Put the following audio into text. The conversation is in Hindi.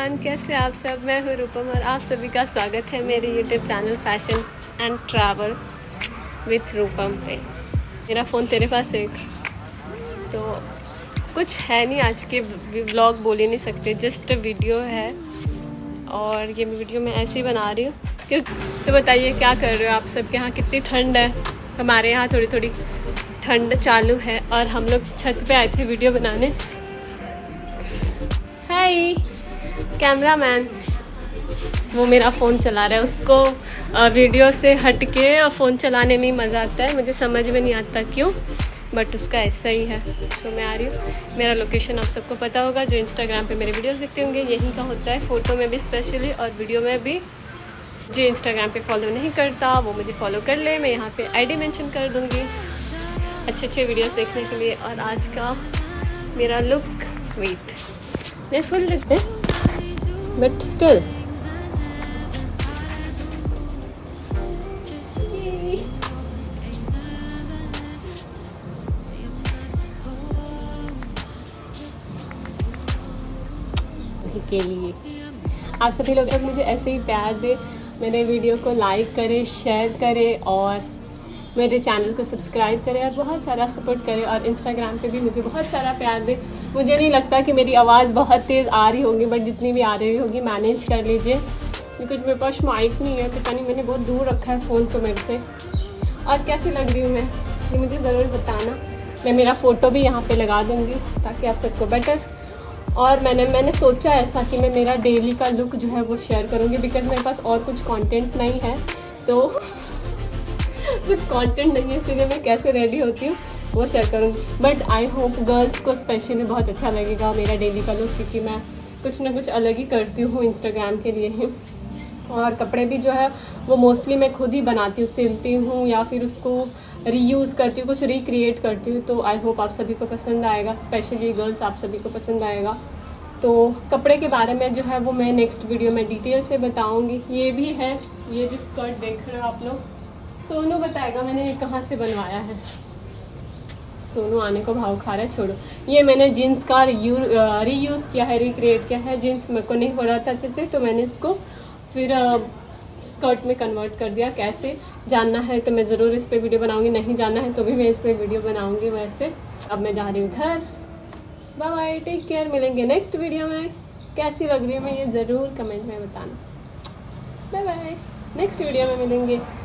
एवरीवन, कैसे आप सब। मैं हूँ रूपम और आप सभी का स्वागत है मेरे YouTube channel fashion and travel with Rupam पे। मेरा फ़ोन तेरे पास है। तो कुछ है नहीं, आज के व्लॉग बोल ही नहीं सकते, जस्ट वीडियो है और ये वीडियो मैं ऐसे ही बना रही हूँ। तो बताइए क्या कर रहे हो आप सब के यहाँ, कितनी ठंड है। हमारे यहाँ थोड़ी थोड़ी ठंड चालू है और हम लोग छत पे आए थे वीडियो बनाने। हाय कैमरामैन, वो मेरा फ़ोन चला रहा है, उसको वीडियो से हट के फ़ोन चलाने में ही मज़ा आता है। मुझे समझ में नहीं आता क्यों, बट उसका ऐसा ही है। तो मैं आ रही हूँ। मेरा लोकेशन आप सबको पता होगा, जो इंस्टाग्राम पे मेरे वीडियोस देखते होंगे, यहीं का होता है, फ़ोटो में भी स्पेशली और वीडियो में भी। जो इंस्टाग्राम पे फॉलो नहीं करता वो मुझे फॉलो कर ले, मैं यहाँ पे आईडी मेंशन कर दूँगी अच्छे अच्छे वीडियोस देखने के लिए। और आज का मेरा लुक, वेट, मैं फुल लुक है बट स्टिल के लिए आप सभी लोग अगर मुझे ऐसे ही प्यार दे, मेरे वीडियो को लाइक करें, शेयर करें और मेरे चैनल को सब्सक्राइब करें और बहुत सारा सपोर्ट करें। और इंस्टाग्राम पे भी मुझे बहुत सारा प्यार दे। मुझे नहीं लगता कि मेरी आवाज़ बहुत तेज़ आ रही होगी, बट जितनी भी आ रही होगी मैनेज कर लीजिए, क्योंकि मेरे पास माइक नहीं है। पता नहीं, मैंने बहुत दूर रखा है फ़ोन को मेरे से। और कैसी लग रही हूँ मैं, ये मुझे ज़रूर बताना। मैं मेरा फ़ोटो भी यहाँ पर लगा दूँगी ताकि आप सबको बेटर। और मैंने सोचा ऐसा कि मैं मेरा डेली का लुक जो है वो शेयर करूँगी, बिकॉज मेरे पास और कुछ कंटेंट नहीं है, तो कुछ कंटेंट नहीं है, इसलिए मैं कैसे रेडी होती हूँ वो शेयर करूँगी। बट आई होप गर्ल्स को स्पेशली बहुत अच्छा लगेगा मेरा डेली का लुक, क्योंकि मैं कुछ ना कुछ अलग ही करती हूँ इंस्टाग्राम के लिए ही। और कपड़े भी जो है वो मोस्टली मैं खुद ही बनाती हूँ, सिलती हूँ या फिर उसको रीयूज़ करती हूँ, कुछ रिक्रिएट करती हूँ। तो आई होप आप सभी को पसंद आएगा, स्पेशली गर्ल्स आप सभी को पसंद आएगा। तो कपड़े के बारे में जो है वो मैं नेक्स्ट वीडियो में डिटेल से बताऊँगी। ये भी है, ये जो स्कर्ट देख रहे हो आप लोग, सोनू बताएगा मैंने ये कहाँ से बनवाया है। सोनू आने को भाव खा रहा है, छोड़ो। ये मैंने जीन्स का रीयूज़ किया है, रिक्रिएट किया है। जीन्स मेरे को नहीं हो रहा था अच्छे से, तो मैंने इसको फिर स्कर्ट में कन्वर्ट कर दिया। कैसे जानना है तो मैं ज़रूर इस पर वीडियो बनाऊंगी, नहीं जानना है तो भी मैं इस पर वीडियो बनाऊंगी। वैसे अब मैं जा रही हूँ घर। बाय बाय, टेक केयर, मिलेंगे नेक्स्ट वीडियो में। कैसी लग रही है मैं ये ज़रूर कमेंट में बताना। बाय बाय, नेक्स्ट वीडियो में मिलेंगे।